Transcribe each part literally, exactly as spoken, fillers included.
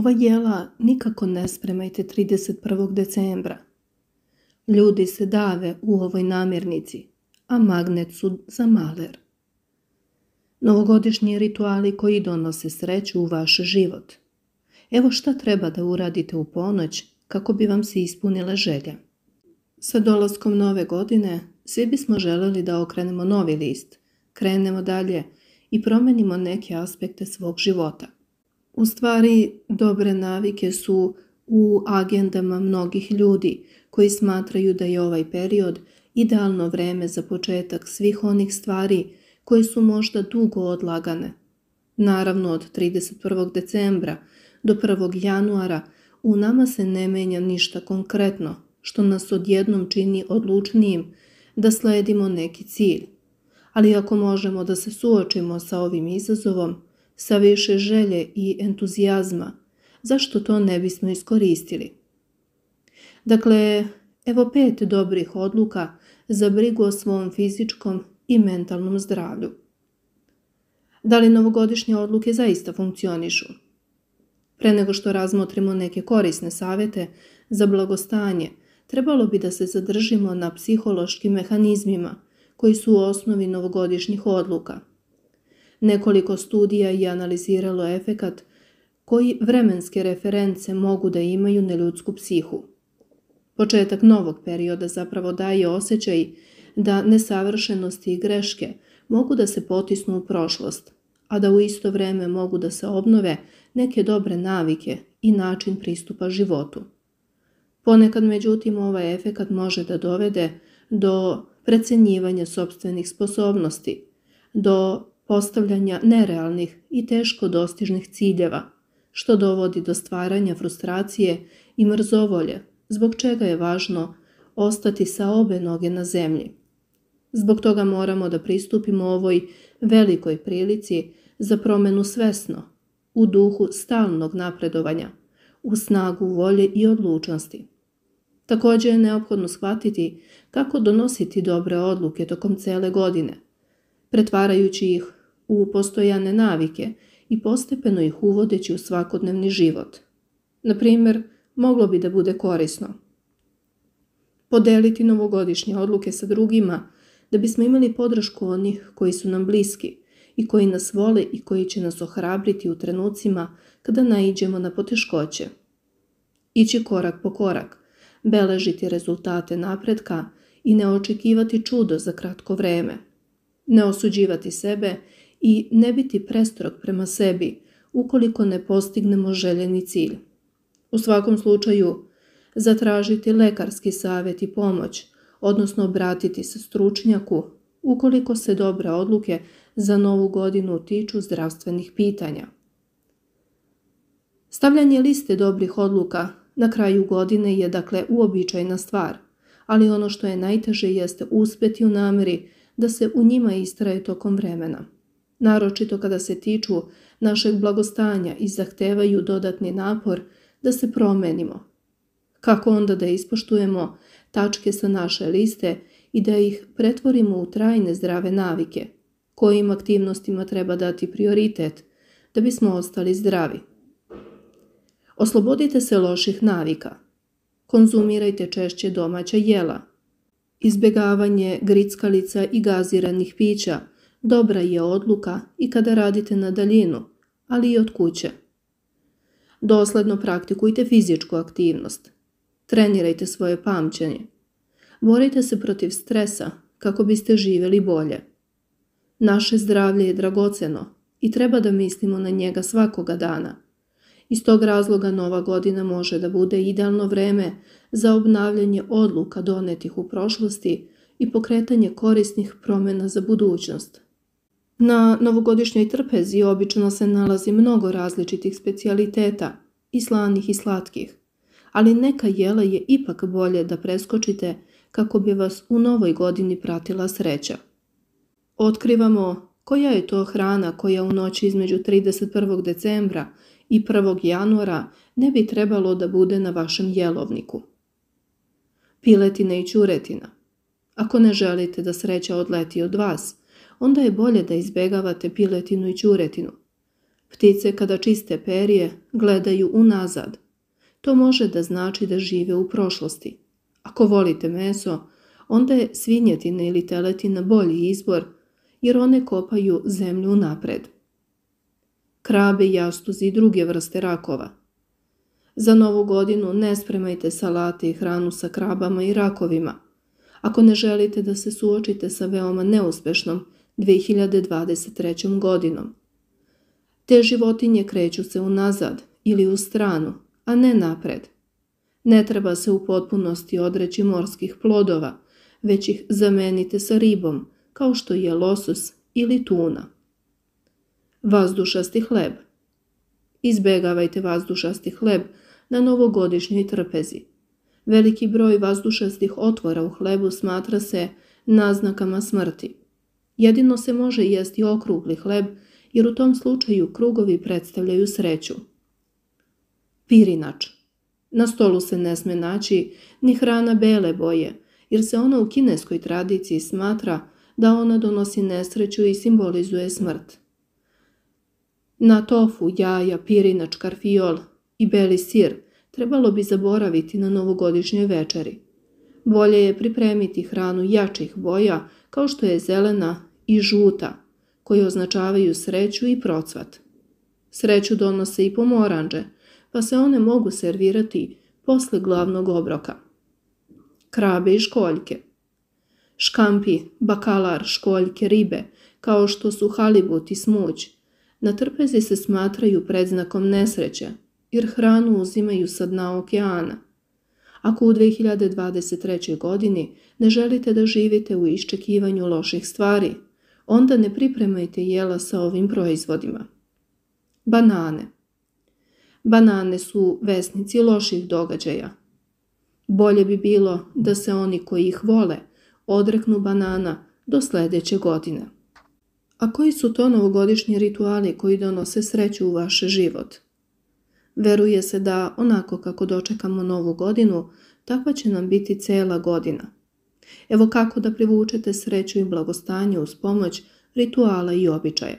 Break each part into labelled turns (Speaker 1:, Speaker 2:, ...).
Speaker 1: Ova jela nikako ne spremajte trideset prvog decembra. Ljudi se dave u ovoj namirnici, a magnet su za maler. Novogodišnji rituali koji donose sreću u vaš život. Evo šta treba da uradite u ponoć kako bi vam se ispunile želje. Sa dolaskom nove godine svi bismo želeli da okrenemo novi list, krenemo dalje i promenimo neke aspekte svog života. U stvari, dobre navike su u agendama mnogih ljudi koji smatraju da je ovaj period idealno vreme za početak svih onih stvari koje su možda dugo odlagane. Naravno, od trideset prvog decembra do prvog januara u nama se ne menja ništa konkretno, što nas odjednom čini odlučnijim da sledimo neki cilj. Ali ako možemo da se suočimo sa ovim izazovom, sa više želje i entuzijazma, zašto to ne bismo iskoristili? Dakle, evo pet dobrih odluka za brigu o svom fizičkom i mentalnom zdravlju. Da li novogodišnje odluke zaista funkcionišu? Pre nego što razmotrimo neke korisne savete za blagostanje, trebalo bi da se zadržimo na psihološkim mehanizmima koji su u osnovi novogodišnjih odluka. Nekoliko studija je analiziralo efekat koji vremenske reference mogu da imaju na ljudsku psihu. Početak novog perioda zapravo daje osjećaj da nesavršenosti i greške mogu da se potisnu u prošlost, a da u isto vreme mogu da se obnove neke dobre navike i način pristupa životu. Ponekad, međutim, ovaj efekat može da dovede do precenjivanja sopstvenih sposobnosti, do postavljanja nerealnih i teško dostižnih ciljeva, što dovodi do stvaranja frustracije i mrzovolje, zbog čega je važno ostati sa obe noge na zemlji. Zbog toga moramo da pristupimo ovoj velikoj prilici za promenu svesno, u duhu stalnog napredovanja, u snagu volje i odlučnosti. Također je neophodno shvatiti kako donositi dobre odluke tokom cele godine, pretvarajući ih u postojane navike i postepeno ih uvodeći u svakodnevni život. Na primjer, moglo bi da bude korisno podeliti novogodišnje odluke sa drugima da bismo imali podršku onih koji su nam bliski i koji nas vole i koji će nas ohrabriti u trenucima kada naiđemo na poteškoće. Ići korak po korak, beležiti rezultate napretka i ne očekivati čudo za kratko vreme. Ne osuđivati sebe i ne biti prestrog prema sebi ukoliko ne postignemo željeni cilj. U svakom slučaju, zatražiti lekarski savjet i pomoć, odnosno obratiti se stručnjaku ukoliko se dobre odluke za novu godinu tiču zdravstvenih pitanja. Stavljanje liste dobrih odluka na kraju godine je dakle uobičajena stvar, ali ono što je najteže jeste uspeti u namjeri da se u njima istraje tokom vremena, naročito kada se tiču našeg blagostanja i zahtevaju dodatni napor da se promenimo. Kako onda da ispoštujemo tačke sa naše liste i da ih pretvorimo u trajne zdrave navike, kojim aktivnostima treba dati prioritet da bismo ostali zdravi? Oslobodite se loših navika. Konzumirajte češće domaća jela. Izbjegavanje grickalica i gaziranih pića dobra je odluka i kada radite na daljinu, ali i od kuće. Dosledno praktikujte fizičku aktivnost. Trenirajte svoje pamćenje. Borite se protiv stresa kako biste živjeli bolje. Naše zdravlje je dragoceno i treba da mislimo na njega svakoga dana. Iz tog razloga nova godina može da bude idealno vreme za obnavljanje odluka donetih u prošlosti i pokretanje korisnih promjena za budućnost. Na novogodišnjoj trpezi obično se nalazi mnogo različitih specijaliteta, i slanih i slatkih, ali neka jela je ipak bolje da preskočite kako bi vas u novoj godini pratila sreća. Otkrivamo koja je to hrana koja u noći između trideset prvog decembra i prvog januara ne bi trebalo da bude na vašem jelovniku. Piletina i ćuretina. Ako ne želite da sreća odleti od vas, onda je bolje da izbegavate piletinu i ćuretinu. Ptice kada čiste perje gledaju unazad. To može da znači da žive u prošlosti. Ako volite meso, onda je svinjetina ili teletina bolji izbor, jer one kopaju zemlju unapred. Krabe, jastuzi i druge vrste rakova. Za Novu godinu ne spremajte salate i hranu sa krabama i rakovima, ako ne želite da se suočite sa veoma neuspešnom dve hiljade dvadeset trećom godinom. Te životinje kreću se unazad ili u stranu, a ne napred. Ne treba se u potpunosti odreći morskih plodova, već ih zamenite sa ribom, kao što je losos ili tuna. Vazdušasti hleb. Izbegavajte vazdušasti hleb na novogodišnjoj trpezi. Veliki broj vazdušastih otvora u hlebu smatra se naznakama smrti. Jedino se može jesti okrugli hleb, jer u tom slučaju krugovi predstavljaju sreću. Pirinač. Na stolu se ne sme naći ni hrana bele boje, jer se ona u kineskoj tradiciji smatra da ona donosi nesreću i simbolizuje smrt. Na tofu, jaja, pirinač, karfiol i beli sir trebalo bi zaboraviti na novogodišnjoj večeri. Bolje je pripremiti hranu jačih boja, kao što je zelena i žuta, koje označavaju sreću i procvat. Sreću donose i pomoranđe, pa se one mogu servirati posle glavnog obroka. Krabe i školjke. Škampi, bakalar, školjke, ribe, kao što su halibut i smuđ, na trpezi se smatraju predznakom nesreće, jer hranu uzimaju sa dna okeana. Ako u dve hiljade dvadeset trećoj godini ne želite da živite u iščekivanju loših stvari, onda ne pripremajte jela sa ovim proizvodima. Banane. Banane su vesnici loših događaja. Bolje bi bilo da se oni koji ih vole odreknu banana do sljedeće godine. A koji su to novogodišnji rituali koji donose sreću u vaš život? Veruje se da onako kako dočekamo novu godinu, takva će nam biti cela godina. Evo kako da privučete sreću i blagostanje uz pomoć rituala i običaja.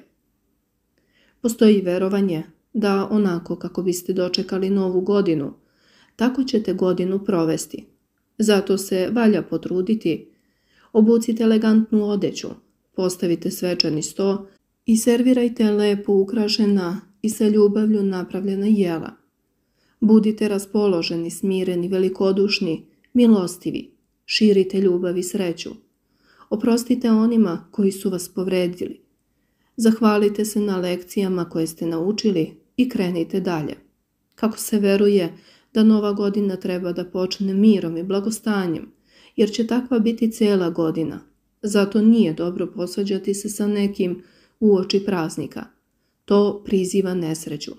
Speaker 1: Postoji verovanje da onako kako biste dočekali novu godinu, tako ćete godinu provesti. Zato se valja potruditi. Obucite elegantnu odeću, postavite svečani sto i servirajte lepo ukrašena i sa ljubavlju napravljena jela. Budite raspoloženi, smireni, velikodušni, milostivi, širite ljubav i sreću. Oprostite onima koji su vas povredili. Zahvalite se na lekcijama koje ste naučili i krenite dalje. Kako se veruje da nova godina treba da počne mirom i blagostanjem, jer će takva biti cijela godina. Zato nije dobro posvađati se sa nekim uoči praznika. To priziva nesreću.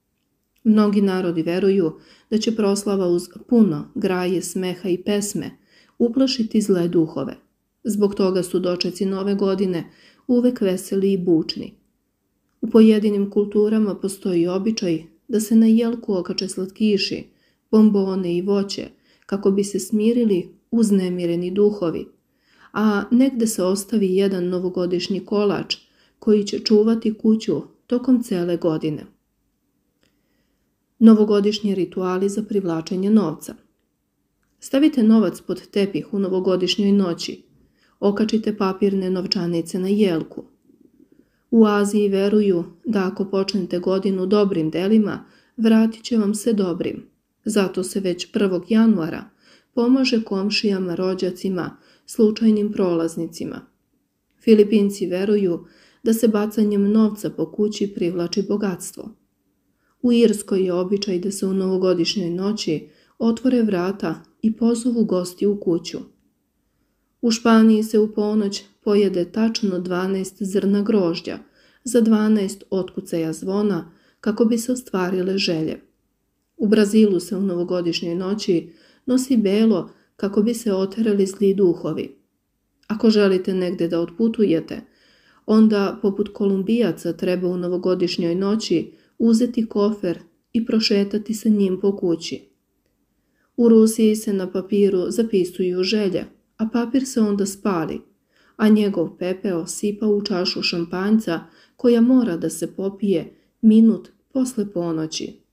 Speaker 1: Mnogi narodi veruju da će proslava uz puno graje, smeha i pesme uplašiti zle duhove. Zbog toga su dočeci nove godine uvek veseli i bučni. U pojedinim kulturama postoji običaj da se na jelku okače slatkiši, bombone i voće, kako bi se smirili uznemireni duhovi, a negde se ostavi jedan novogodišnji kolač koji će čuvati kuću tokom cele godine. Novogodišnji rituali za privlačenje novca. Stavite novac pod tepih u novogodišnjoj noći. Okačite papirne novčanice na jelku. U Aziji veruju da ako počnete godinu dobrim delima, vratit će vam se dobrim. Zato se već prvog januara pomaže komšijama, rođacima, slučajnim prolaznicima. Filipinci veruju da se bacanjem novca po kući privlači bogatstvo. U Irskoj je običaj da se u novogodišnjoj noći otvore vrata i pozovu gosti u kuću. U Španiji se u ponoć pojede tačno dvanaest zrna grožđa za dvanaest otkucaja zvona kako bi se ostvarile želje. U Brazilu se u novogodišnjoj noći nosi belo kako bi se oterali zli duhovi. Ako želite negde da otputujete, onda poput Kolumbijaca treba u novogodišnjoj noći uzeti kofer i prošetati sa njim po kući. U Rusiji se na papiru zapisuju želje, a papir se onda spali, a njegov pepeo sipa u čašu šampanjca koja mora da se popije minut posle ponoći.